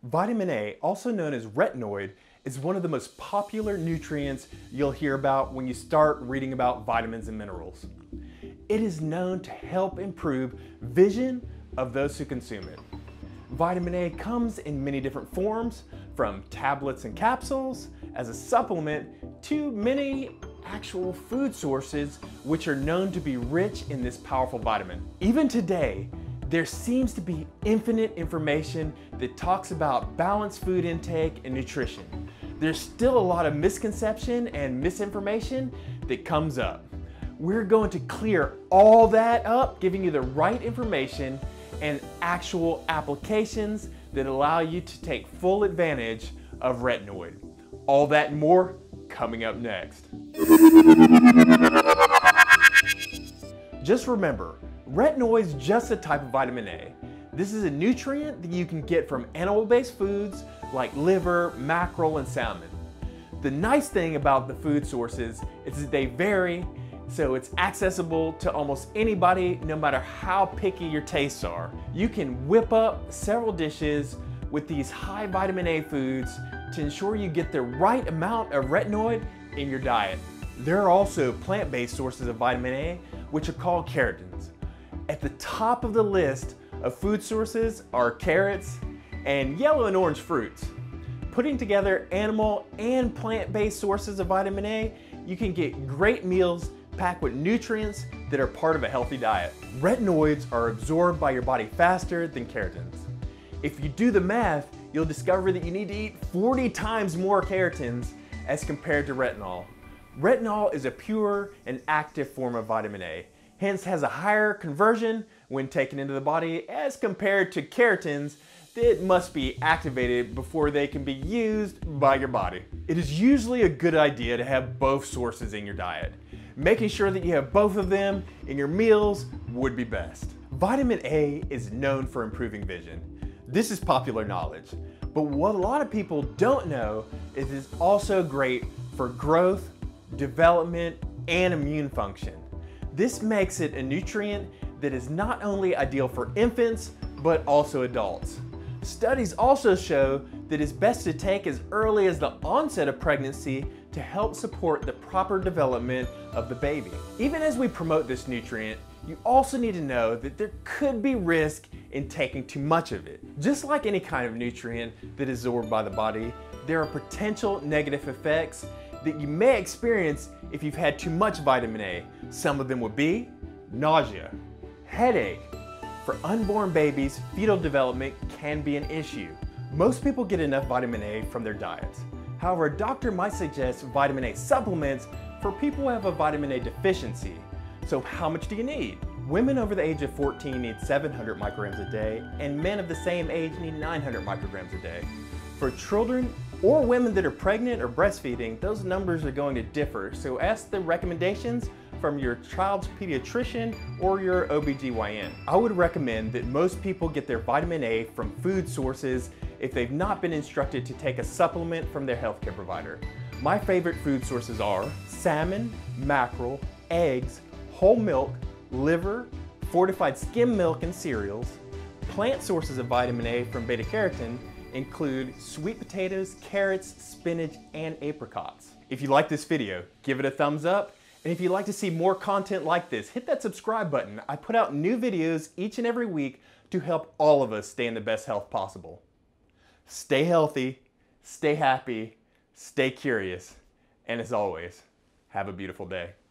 Vitamin A, also known as retinoid, is one of the most popular nutrients you'll hear about when you start reading about vitamins and minerals. It is known to help improve vision of those who consume it. Vitamin A comes in many different forms, from tablets and capsules, as a supplement, to many actual food sources which are known to be rich in this powerful vitamin. Even today, there seems to be infinite information that talks about balanced food intake and nutrition. There's still a lot of misconception and misinformation that comes up. We're going to clear all that up, giving you the right information and actual applications that allow you to take full advantage of retinoid. All that and more coming up next. Just remember, retinoid is just a type of vitamin A. This is a nutrient that you can get from animal-based foods like liver, mackerel, and salmon. The nice thing about the food sources is that they vary, so it's accessible to almost anybody, no matter how picky your tastes are. You can whip up several dishes with these high vitamin A foods to ensure you get the right amount of retinoid in your diet. There are also plant-based sources of vitamin A, which are called carotenes. At the top of the list of food sources are carrots and yellow and orange fruits. Putting together animal and plant-based sources of vitamin A, you can get great meals packed with nutrients that are part of a healthy diet. Retinoids are absorbed by your body faster than carotenes. If you do the math, you'll discover that you need to eat 40 times more carotenes as compared to retinol. Retinol is a pure and active form of vitamin A, hence has a higher conversion when taken into the body as compared to carotenes that must be activated before they can be used by your body. It is usually a good idea to have both sources in your diet. Making sure that you have both of them in your meals would be best. Vitamin A is known for improving vision. This is popular knowledge, but what a lot of people don't know is it's also great for growth, development, and immune function. This makes it a nutrient that is not only ideal for infants, but also adults. Studies also show that it's best to take as early as the onset of pregnancy to help support the proper development of the baby. Even as we promote this nutrient, you also need to know that there could be risk in taking too much of it. Just like any kind of nutrient that is absorbed by the body, there are potential negative effects that you may experience if you've had too much vitamin A. Some of them would be nausea, headache. For unborn babies, fetal development can be an issue. Most people get enough vitamin A from their diets. However, a doctor might suggest vitamin A supplements for people who have a vitamin A deficiency. So how much do you need? Women over the age of 14 need 700 micrograms a day, and men of the same age need 900 micrograms a day. For children or women that are pregnant or breastfeeding, those numbers are going to differ, so ask the recommendations from your child's pediatrician or your OBGYN. I would recommend that most people get their vitamin A from food sources if they've not been instructed to take a supplement from their healthcare provider. My favorite food sources are salmon, mackerel, eggs, whole milk, liver, fortified skim milk and cereals. Plant sources of vitamin A from beta-carotene include sweet potatoes, carrots, spinach, and apricots. If you like this video, give it a thumbs up. And if you'd like to see more content like this, hit that subscribe button. I put out new videos each and every week to help all of us stay in the best health possible. Stay healthy, stay happy, stay curious, and as always, have a beautiful day.